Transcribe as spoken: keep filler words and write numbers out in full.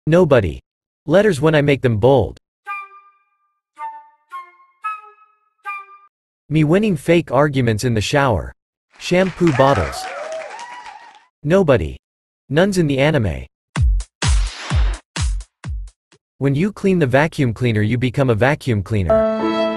Nobody. Letters when I make them bold. Me winning fake arguments in the shower. Shampoo bottles. Nobody. Nuns in the anime. When you clean the vacuum cleaner, you become a vacuum cleaner.